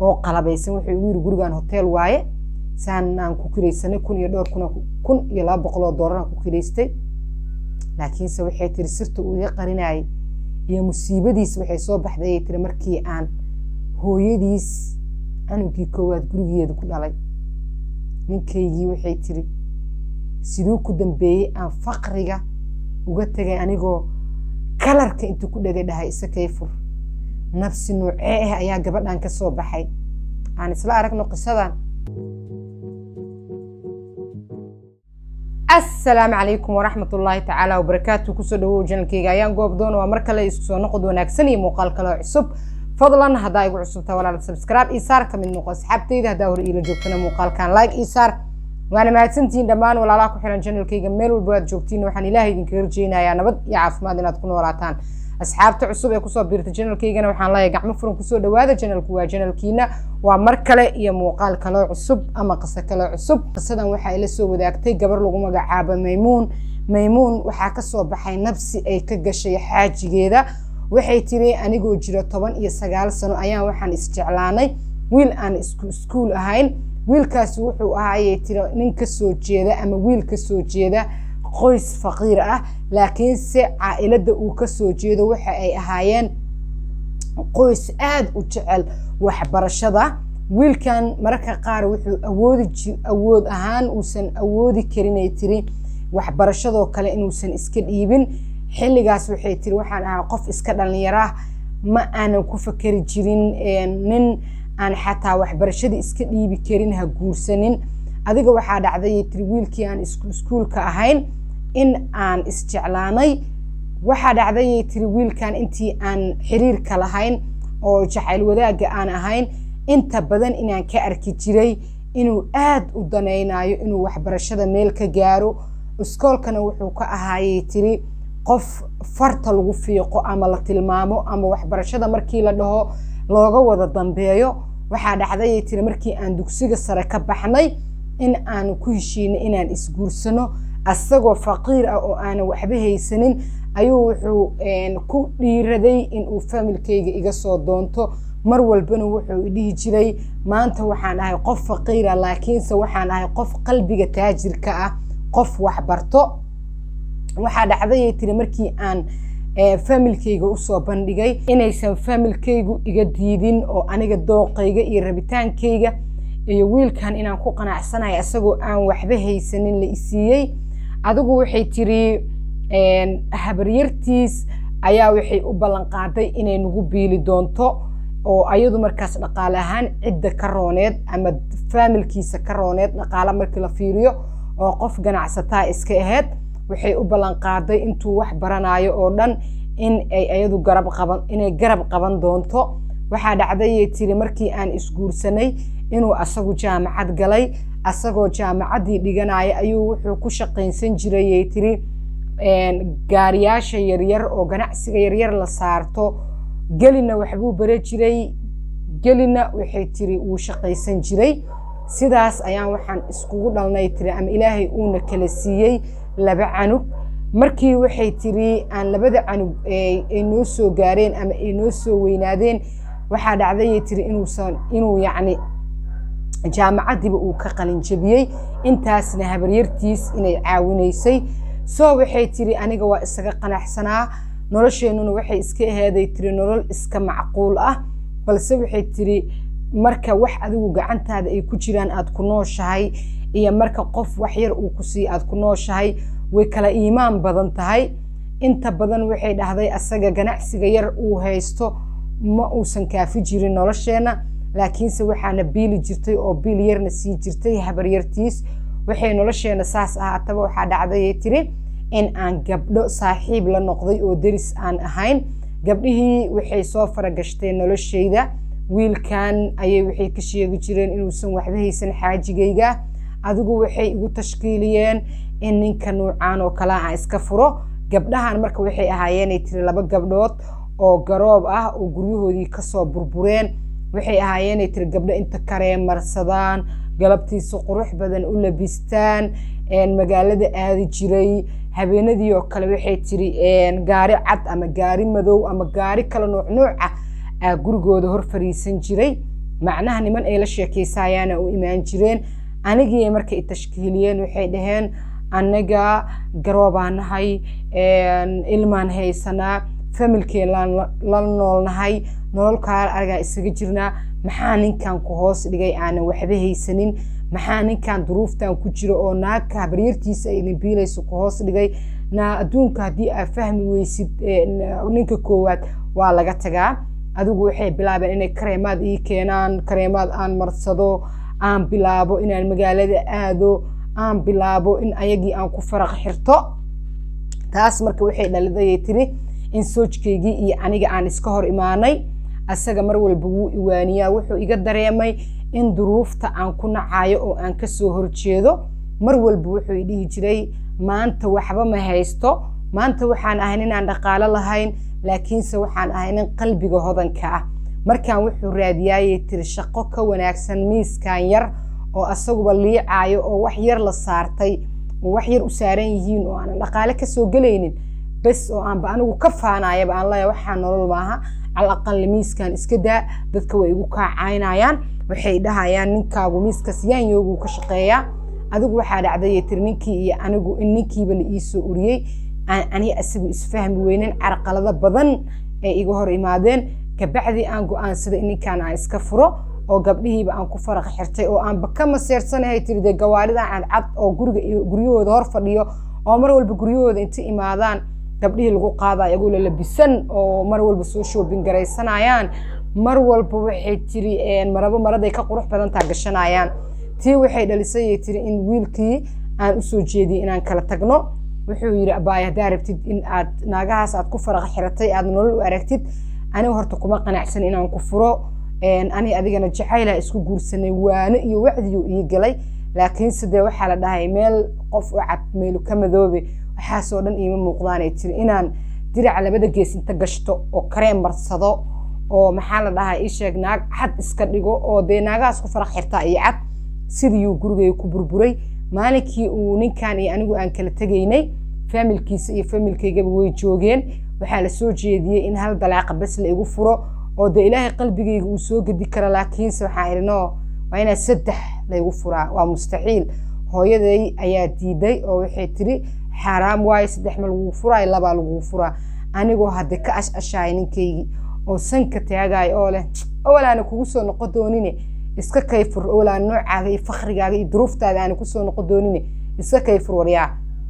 oo qalabaysan wuxuu igu yiri gurigan hotel waaye saan aan ku kiraysanay kun iyo laba boqol oo doolar aan ku kiraystay laakiin se waxay tiri sirta uu iga qarinayay iyo musiibadiis waxay soo baxday tiri markii aan hooyadiis anugii koowaad gurigeeda ku dhalay ninkaygii waxay tiri sidoo ku dambeeyay aan faqriga uga tagay anigoo kalarka inta ku dhagay dhahay isakay fur nafsi noocee ah ayaa gabadhan ka soo baxay aan isla aragno qisadan السلام عليكم ورحمة الله تعالى وبركاته كسر دو جنال كيجا يان قوب دون ومركز يسكسون نقد ونكسني مقال كلا عصب فضلا هدا يقول عصب تولا سبسكرايب إيسار كمن نقص حبتي ده دور إلى جوكنا مقال كان لايك إيسار وأنا ما تنتين دمان ولا لاكو حنا جنال كيجا ميل والبواد جوكتين وحني الله ينكر جينا يا نبض يعرف ما دنا تكون وراتان أصحاب تعصب يكسر بيرت جنال كيجا وحنا لا يقع مفرم كسر دو هذا جنال كوا جنال كينا ومركز يا مقال كلا عصب أما قصة كلا عصب قصة وحى إلى سو ذاك قبل لقوم جعابة ميمون waxaa ka soo baxay nafsi ay ka gashay xaajigeeda waxay tiri anigu jiro 19 sano ayaan waxaan isjeclaanay wiil aan iskuul ahayn wiilkaas wuxuu ahaayay tiri nin ka soo jeeda ama wiil ka soo jeeda qoys faqiir ah laakiin si caa'ilada uu ka soo jeedo waxa ay ahaayeen qoys aad u jecel waxbarashada wiilkan marka qaar wuxuu awood ahaan uusan awoodi karin ay tiri waxbarashadoo kale inuusan iska dhiibin xilligaas waxay tiri waxaan ahaa qof iska dhalinyaro ma aanan ku fakari jirin nin aan xataa waxbarashada iska dhiibi karin ha guursanin adiga waxaa dhacday tiri wiilkii aan iskuulka ahayn in aan isjeclaanay waxaa dhacday tiri wiilkan intii aan xiriirka lahayn oo jacayl wadaaga aan ahayn inta badan inaan ka arki jiray inuu aad u danaynayo inuu waxbarashada meel ka gaaro iskoolkana wuxuu ka ahaayay tiri qof farta lagu fiiqo ama la tilmaamo ama waxbarashada markii la dhaho looga wada dambeeyo waxaa dhacday tiri markii aan dugsiga sare ka baxnay in aan ku heshiinay inaan isguursano asagoo faqiir ah oo aan waxba haysanin ayuu wuxuu ku dhiiraday in uu familkayga iga soo doonto mar walbana wuxuu dhihi jiray maanta waxaan ahay qof faqiir ah laakiinse waxaan ahay qof qalbiga taajirka ah qof wax barto waxaa dhacday tiri markii aan familkayga u soo bandhigay inaysan familkaygu iga diidin oo aniga dooqayga iyo rabitaankayga iyo wiilkan inaan ku qanacsanahay asagoo aan waxba haysanin la isiiyay adigu waxay tiri habaryartiis ayaa waxay u ballan qaaday inay nagu biili doonto oo ayadu markaas dhaqaale ahaan cidda ka rooneed ama familkiisa ka rooneed dhaqaale markii la fiiriyo oo qof ganacsataa iska ahayd waxay u ballan qaaday intuu wax baranayo oo dhan in ay ayadu garab qaban doonto waxaa dhacday tiri markii aan isguursanay inuu asagu jaamacad galay asagoo jaamacadii dhiganaya ayuu wuxuu ku shaqaynsan jiray tiri gaariyaasha yaryar oo ganacsiga yaryar la saarto gelina waxbuu bare jiray gelina waxay tiri uu shaqaysan jiray sidaas ayaan waxaan iskugu dhalnay tiri ama ilaahay uuna kala siiyay laba canug markii waxay tiri aan labada canug ay noo soo gaareen ama ay noo soo weynaadeen waxaa dhacday tiri inuu yacni jaamacadiiba uu ka qalin jabiyey intaasna habaryartiis inay caawinaysay soo waxay tiri aniga waa isaga qanacsanaa nolosheenuna waxay iska ahaaday tiri nolol iska macquul ah balse waxay tiri marka wax adigu gacantaada ay ku jiraan aad ku nooshahay iyo marka qof wax yar uu ku sii aad ku nooshahay way kala iimaan badan tahay inta badan waxay dhahday asaga ganacsiga yar uu haysto ma uusan kaafi jirin nolosheena laakiinse waxaana biili jirtay oo biil yarna sii jirtay habaryartiis waxay nolosheena saas ahaataba waxaa dhacday tiri in aan gabdho saaxiib la noqday oo deris aan ahayn gabdhihii waxay soo faragashteen noloshayda wiilkan ayay waxay ka sheegi jireen inuusan waxba haysan xaajigayga adigu waxay igu tashkiiliyeen in ninka nuucaan oo kale aan iska furo gabdhahan marka waxay ahaayeen tiri laba gabdhood oo garoob ah oo guryahoodii ka soo burbureen waxay ahaayeen tiri gabdho inta kareem marsadaan galabtiisa qurux badan u labistaan magaalada aadi jiray habeenadii oo kale waxay tiri gaari cad ama gaari madow ama gaari kala nooc ah gurigooda hor fariisan jiray macnaha niman ay la sheekaysayaana u imaan jireen anigii markay tashkiiliyeen waxay dhaheen anaga garoobaan nahay ilmaan haysanaa familkeen la noolnahay nololkaa argaa isaga jirnaa maxaa ninkan ku hoos dhigay aanan waxba haysanin maxaa ninkan duruuftan ku jiro oo naagka habaryartiisa ay nabiilayso ku hoos dhigay na adduunka haddii aad fahmi weysid ninka koowaad waa laga tagaa adigu waxay bilaabeen inay kareemaad ii keenaan kareemaad aan marsado aan bilaabo inaan magaalada aado aan bilaabo in ayagii aan ku faraq xirto taas marka waxay dhaliday tiri in soojkeygii iyo aniga aan iska hor imaanay asaga mar walba wuu iwaaniyaa wuxuu iga dareemay in duruufta aan ku nacayo oo aan ka soo horjeedo mar walba wuxuu dhihi jiray maanta waxba ma haysto maanta waxaan ahayn inaan dhaqaalo lahayn laakiinse waxaan ahayn in qalbiga hodanka ah markaan wuxuu raadiyaayay tiri shaqo ka wanaagsan miiskan yar oo asaguba liicaayo oo wax yar la saartay oo wax yar u saaran yihiin oo aan dhaqaale ka soo galaynin bas oo aanba anigu ka faanaayaba aan leeyahay waxaa nolol maaha على الأقل ميس كان إسكدا ذاتك ويقوكا عينايان وحيدها يان ننكا وميس كسيان يوغو كشقيا أذوق واحد عدي ترنينكي أنقو إنكي بالإيسو أوريي أني أسيبو إسفهم وينين عرق لذا بضن إيقوهر إمادين كبعدي أنقو أنسد إني كان إسكفرو oo gabdhihii aan ku faraq xirtay oo aan baka maseersanahay tiride gawaarida aan cad oo guriyooda hor fadhiyo oo mar walba guriyooda inta imaadaan gabdhihii lagu qaaday iyagu la labisan oo mar walba soo shopping gareysanayaan mar walba waxay tiri maraday ka qurux badan taa gashanayaan tii waxay dhalisay tiri in wiilkii aan u soo jeediyay inaan kala tagno wuxuu yiri abaay hadaa rabtid in aad naagahaas aad ku faraq xiratay aad nolol u aragtid aniga horta kuma qanacsan inaan ku furo أنا أدينا جحيلة إسكو جورسني وأنا يوعديو يجلي لكن سده وحلا ده ميل قف وعد ميلو كم ذوبي وحاسودن إيمان مقداني تري إنان تري على بدأ جيس أنت قشطو أو كريم برصدو أو محل ده إيش يجناك حد إسكريجو أو ديناجا إسكو فرق حرتا يعد سيريو جورجي كبربوري مالكي ونكاني أنا وأن كلا تجيني فامل كيس فامل كي جابوا يجوجين وحلا سوجي دي إن هذا العقب بس اللي يقفرو oo de ilaahay qalbigeyga uu soo gadi kara laakiin waxa irino waa ina saddex la igu furaa waa mustaxiil hooyaday ayaa diiday oo waxay tiri xaraam waay saddex ma lagu furaa laba lagu furaa anigoo hadda ka ashashay ninkeygi oo sanka taagay oo leh awalaana kugu soo noqon doonine iska kayfur awlaan noocaaga iyo fakhrigaga iyo duruuftaada aan ku soo noqon doonine iska kayfur wariyaa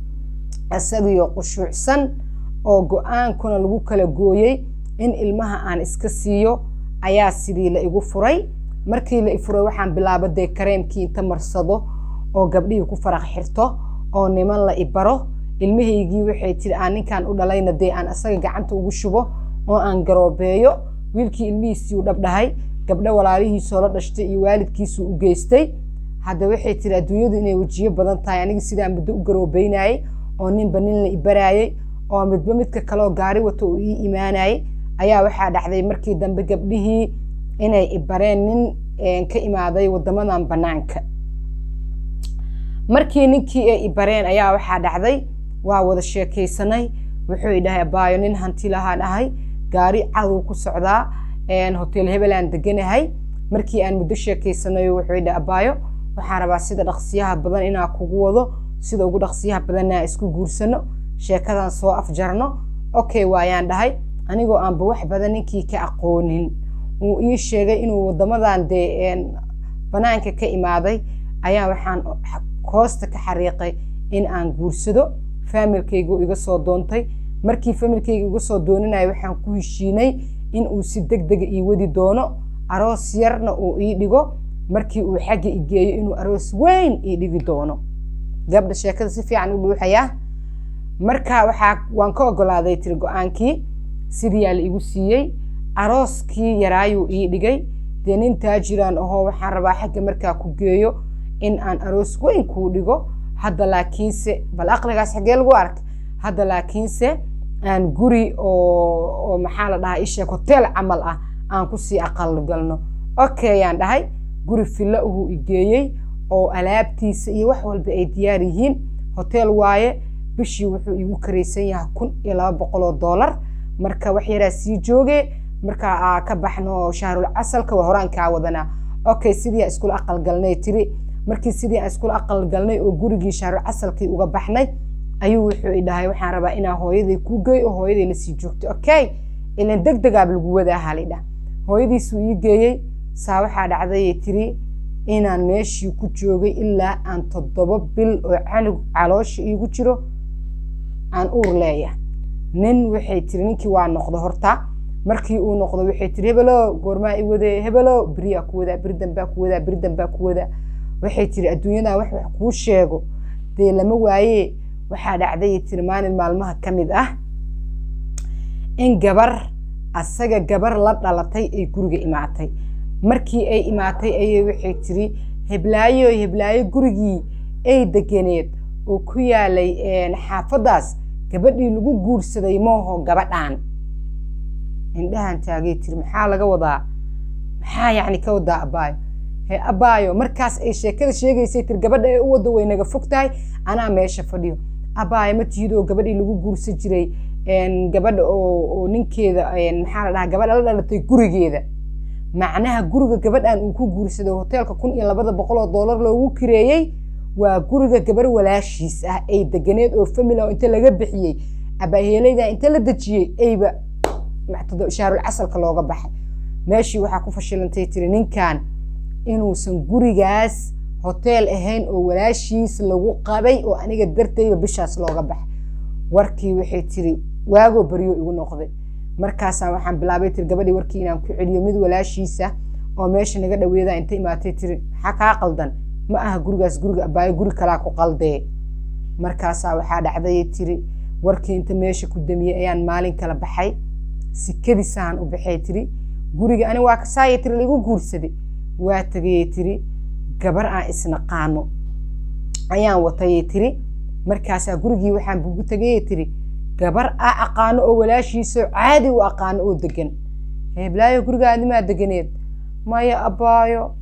asagiyo qushuucsan oo go'aankuna lagu kala gooyay in ilmaha aan iska siiyo ayaa sidii la igu furay markii la ifuray waxaan bilaabaday kareemkii inta marsado oo gabdhihii ku faraq xirto oo niman la ibaro ilmahaygii waxay tiri aan ninkan u dhalayna de aan asaga gacanta ugu shubo oo aan garoobeeyo wiilkii ilmihiisii u dhabdhahay gabdha walaalihiisoo la dhashtay iyo waalidkiisu u geystay hadda waxay tiri adduunyadu inay wajiyo badan tahay aniga sidaan muddo u garoobeynayay oo ninba nin la ibarayay oo midba midka kale oo gaari wato uu ii imaanayay ayaa waxaa dhaxday markii dambe gabdhihii inay ibareen nin ka imaaday wadamadan banaanka markii ninkii ay ibareen ayaa waxaa dhaxday waa wada sheekaysanay wuxuu idhahay abaayo nin hanti lahaan ahay gaari cadow ku socdaa hotel hebeland deganahay markii aan muddo sheekaysanay wuxuu idhahay abaayo waxaan rabaa sida dhaqsiyaha badan inaan kugu wado sida ugu dhaqsiyaha badanna isku guursano sheekadan soo afjarno okay waayaan dhahay anigoo aan wax badan ninkii ka aqoonin uu ii sheegay inuu wadamadan de banaanka ka imaaday ayaa waxaan hoosta ka xariiqay in aan guursado familkaygu iga soo doontay markii familkaygu iga soo dooninay waxaan ku heshiinay in uu si degdeg ii wadi doono aroos yarna uu ii dhigo markii uu xagga i geeyo inuu aroos weyn ii dhigi doono gabdha sheekada si fiican u dhuuxaya marka waan ka ogolaaday tiri go'aankii sidii la igu siiyay arooskii yaraayu ii dhigay de nin taajiraan oo waxaan rabaa xagga markaa ku geeyo in aan aroos weyn ku dhigo hadda laakiinse bal aqligaas xagee lagu ark hadda laakiinse aan guri oo maxaa la dhahaa isha hotel camal ah aan ku sii aqal galno okay aan dhahay guri filla uu igeeyay oo alaabtiisa iyo wax walba ay diyaar yihiin hotel waaye bishii wuxuu igu kareysan yahay $1,200 marka wax yaraa sii joogay marka ka baxno shahrul asalka waa horaan ka wadana okay sidii isku aqal galnay tiri markii sidii isku aqal galnay oo gurigii shahrul asalkii uga baxnay ayuu wuxuu idhahay waxaan rabaa inaan hooyaday ku geeyo hooyaday la sii joogto okay ilan degdeg aab lagu wadaa halida hooyadiisu ii geeyay saa waxaa dhacday tiri inaan meeshii ku joogay ilaa aan 7 bil oo canug caloosha iigu jiro aan uur leeyahay nin waxay tiri ninkii waa noqdo horta markii uu noqdo waxay tiri hebelo goorma i wade hebelo bariya ku wada birdanba ku wada birdanba ku wada waxay tiri adduunyada wax ku sheego de lama waaye waxaa dhacday tiri maalin maalmaha kamid ah in gabar asaga gabar la dhalatay ay guriga imaatay markii ay imaatay ayay waxay tiri heblaayo gurigii ay deganeed oo ku yaalay xaafadaas gabadhii lagu guursaday mooho gabadhaan indhahan taagay tiri maxaa laga wadaa maxaa yani ka wadaa abaayo markaas ay sheekada sheegaysay tiri gabadha ay u wada way naga fogtahay anaa meesha fadhiyo abaayo ma tihido gabadhii lagu guursan jiray gabadha oo ninkeeda maxaa la dhahaa gabadha la dhalatay gurigeeda macnaha guriga gabadhan uu ku guursaday hoteelka $1,200 loogu kireeyay waa guriga gabar walaashiis ah ay deganeed oo family oo inta laga bixiyay abaaheelayda inta la dajiyay ayba maxtado shaarul asalka looga baxay meeshii waxa ku fashilantay tiri ninkan inuusan gurigaas hotel ahayn oo walaashiis lagu qabay oo aniga dartayba bishaas looga baxay warkii waxay tiri waago bariyo igu noqday markaas waxaan bilaabay tiri gabadhii warkii inaan ku celiyo mid walaashiisa oo meesha naga dhaweeda inta imaatay tiri xaqa qaldan ma aha gurigaas guriga abaayo guri kala ku qaldee markaas waxaa dhacday tiri warkii inta meesha ku damiyay ayaan maalin kala baxay sikadiisaan u baxay tiri guriga ani waa ka saayay tiri lagu guursaday waa tagay tiri gabar aan isnaqaano ayaan watay tiri markaas gurigii waxaan buugu tagay tiri gabar aqaano oo walaashiisa caadi u aqaano oo degan heblaayo gurigaadi ma deganeed maya abaayo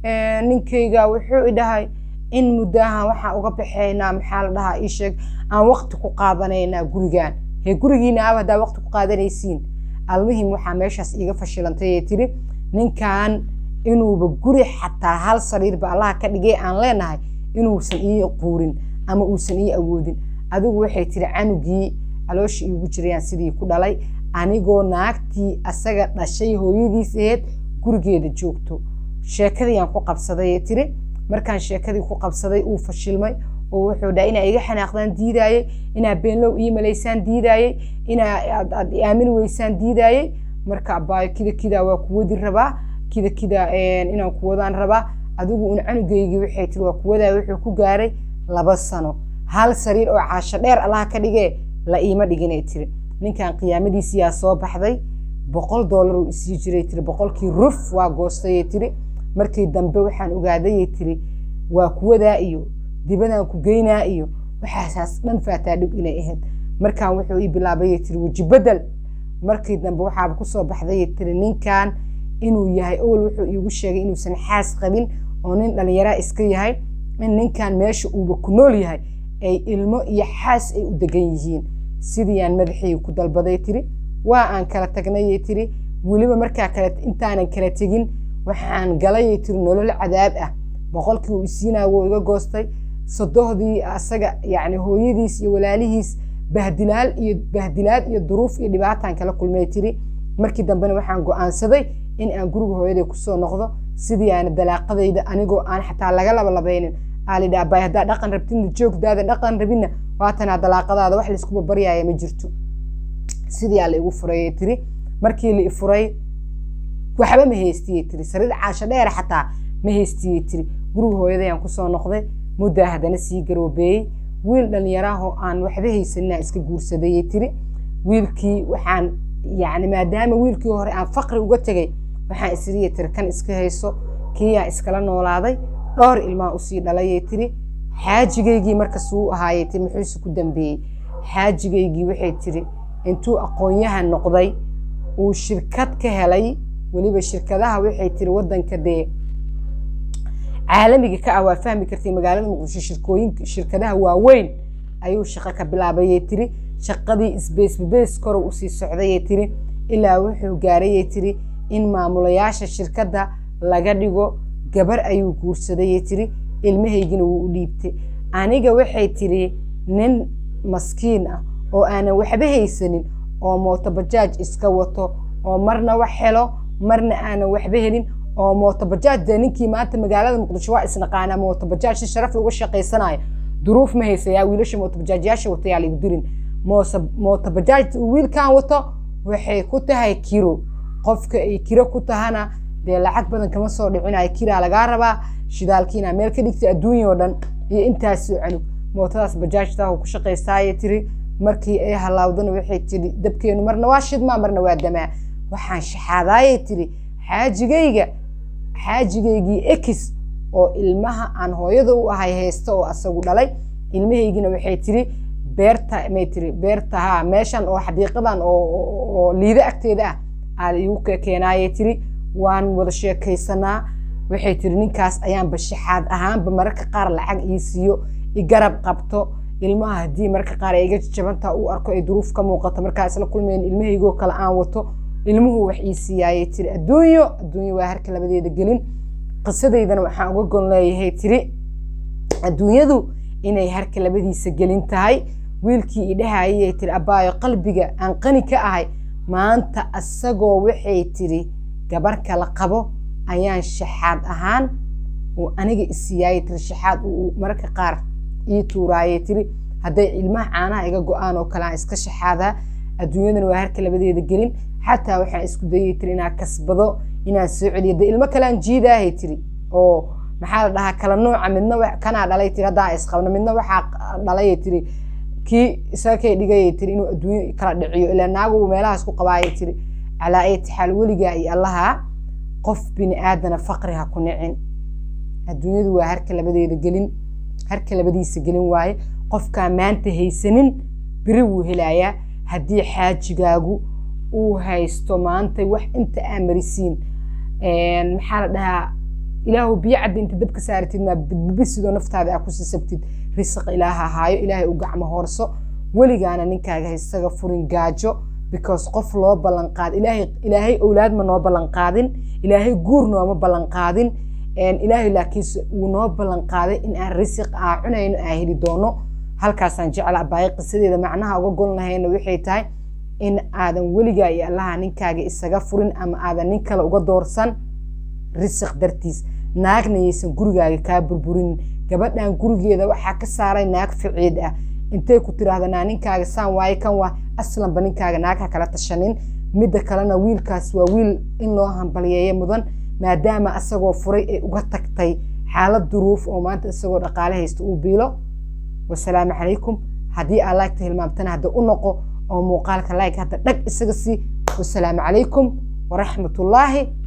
ninkeyga wuxuu idhahay in muddaha waxa uga baxeynaa maxaa la dhahaa ii sheeg aan waqti ku qaadanayna gurigaan gurigiina abada waqti ku qaadanaysiin almuhim waxa meeshaas iga fashilantay tiri ninkan inuuba guri xataa hal sariir ba Allah ka dhigay aan leenahay inuusan ii quurin ama uusan ii awoodin adigu waxay tiri canugii calooshii igu jirayaan sidii ku dhalay anigoo naagtii asaga dhashay hooyadiis ahayd gurigeeda joogto sheekadii aan ku qabsaday tiri markaan sheekadii ku qabsaday uu fashilmay oo wuxuu dhahay inay iga xanaaqdaan diidaayay inaa beenlow ii maleysaan diidaayay inaa aad aamin weysaan diidaayay marka abaayo kida waa ku wadi rabaa kida inaan ku wadaan rabaa adigu un canugeygii waxay tiri waa ku wadaa wuxuu ku gaaray 2 sano hal sariir oo caasho dheer Allah ka dhigay la iima dhiginay tiri ninkan qiyaamadiisa yaa soo baxday $100 uu isii jiray tiri 100kii ruf waa goostay tiri markii dambe waxaan ogaaday tiri waa ku wadaa iyo dibadaan ku geynaa iyo waxaas dhan faataa dhig inay ahayd markaan wuxuu ii bilaabay tiri waji bedel markii dambe waxa ku soo baxday tiri ninkan inuu yahay awal wuxuu iigu sheegay inuusan xaas qabin oo nin dhalinyaro iska yahay in ninkan meesha uu ku nool yahay ay ilmo iyo xaas ay u degan yihiin sidii aan madaxii ku dalbaday tiri waa aan kala tagnay tiri waliba markaa kala intaanan kala tagin waxaan galay tiri nolol cadaab ah boqolkii uu isiinaa wuu iga goostay sadohdii asaga yani hooyadiis iyo walaalihiis bahdilaad iyo duruuf iyo dhibaataan kala kulmay tiri markii dambena waxaan go'aansaday in aan guriga hooyaday ku soo noqdo sidii aan dalaaqadayda anigoo aan xataa laga labaynin aalida abay hadaa dhaqan rabtin joogdaada dhaqan rabina waatana dalaaqadaada wax la isku baryaaya ma jirto sidii aan igu furay tiri markii la furay waxba ma heystiyay tiri sariir caasho dheer xataa ma heystiyay tiri guriga hooyaday aan ku soo noqday muddo hadana sii garoobay wiil dhalinyaraha aan waxba haysanaa iska guursaday tiri wiilkii waxaan yani maadaama wiilkii hore aan faqri uga tagay waxaan isriye tiri kan iska hayso kiya iskala noolaaday dhowr ilmaa u sii dhalay tiri xaajigeygii markaas uu ahaayay tiri muxuu ku dambeeyay xaajigeygii waxay tiri intuu aqoonyahan noqday uu shirkad ka helay waliba shirkadaha waxay tiri wadanka de caalamiga ka waa fahmi kartay magaalada Muqdisho shirkadaha waaweyn ayuu shaqo ka bilaabay tiri shaqadii isbees kor u sii socday tiri ilaa wuxuu gaarayay tiri in maamulayaasha shirkadda laga dhigo gabar ayuu guursadayay tiri ilmahaygina wuu u dhiibtay aniga waxay tiri nin maskiin ah oo aanan waxba haysanin oo mooto bajaaj iska wato oo marna wax helo marna aanan waxba helin oo mooto bajaaj ninkii maanta magaalada muqdisho waa isnaqaana mooto bajaaj si sharaf uga shaqaysanayo duruuf ma haysayaa wiilasha mooto bajaajyaasha watayaa lagu dirin mooto bajaaj wiilkan wato waxay ku tahay kiro qofka ay kiro ku tahana dee lacag badan kama soo dhicinayo kiraa lagaa rabaa shidaalkiina meel ka dhigtay adduunya oo dhan iyo intaas soo canug mootadaas bajaajtaa ku shaqaysaayay tiri markii ay halaawdana waxay tiri dabkeenu marna waa shidmaa marna waa damaa waxaan shaxaadaayay tiri xaajigaygii ekis oo ilmaha aan hooyada u ahay haysta oo asagu dhalay ilmahaygina waxay tiri beerta meeshan oo xadiiqadan oo liida agteeda ah aad igu keenaayay tiri waan wada sheekaysanaa waxay tiri ninkaas ayaanba shaxaad ahaanba mararka qaar lacag ii siiyo i garab qabto ilmaha haddii mararka qaar ay iga jabantaa uu arko ay duruuf ka muuqato markaa isla kulmeen ilmahaygoo kale aan wato ilmuhu wax ii siiyaayay tiri adduunyo waa harka labadeeda gelin qisadaydana waxaan uga gon leeyahay tiri adduunyadu inay harka labadiisa gelin tahay wiilkii idhahayay tiri abbaayo qalbiga aan qani ka ahay maanta asagoo waxay tiri gabar kala qabo ayaan shaxaad ahaan oo aniga isiyaayay tiri shaxaad uu mararka qaar ii tuuraayay tiri hadday ilmaha caanaha iga go-aan oo kale aan iska shaxaadaa adduunyadana waa harka labadeeda gelin xataa waxaan isku dayay tiri inaan kasbado inaan soo celiyo dee ilmo kalean jiidaahay tiri oo maxaa la dhahaa kala nooca midna kanaa dhalay tiri haddaa isqabno midna waxaa dhalayay tiri kii isakay dhigayay tiri inuu adduunyo kala dhiciyo ilaa naagu meelahaas ku qabaayay tiri calaa ayati xaal weligaa iyo allaha qof bini aadana faqri ha ku nicin adduunyadu waa harka labadeeda gelin harka labadiisa gelin waaye qofkaa maanta haysanin beri wuu helayaa haddii xaajigaagu uu haysto maanta wax inta aa marisiin maxaa la dhahaa ilaahu biyo cabbi inta dabka saaratid maa bidbisidoo naftaada aa ku sisabtid risiq ilaaha haayo ilaahay u gacmo hoorso weligaana ninkaaga haysaga furin gaajo because qof loo ballan qaad ilaahay awlaad ma noo ballan qaadin ilaahay guur nooma ballan qaadin ilaahay laakiinse uu noo ballan qaaday in aan risiq aa cunayno aa heli doono halkaasaan jeclaa baay qisadeeda macnaha uga gon lahayna waxay tahay in aadan weligaa iyo allaha ninkaaga isaga furin ama aadan nin kale uga doorsan risiq dartiis naagna yaysan gurigaaga kaa burburin gabadhan gurigeeda waxaa ka saaray naag ficiid ah intay ku tiraahdanaa ninkaaga saan waaye kan waa aslanba ninkaaga naag ha kala tashanin midda kalena wiilkaas waa wiil in loo hambalyeeyo mudan maadaama asagoo furay ay uga tagtay xaalad duruuf oo maanta isagoo dhaqaale haysta uu biilo wasalaamu calaykum haddii aa laagta hilmaamtana hadda u noqo oo muuqaalka like hadda dhag isaga sii wasalaamu calaykum waraxmatullaahi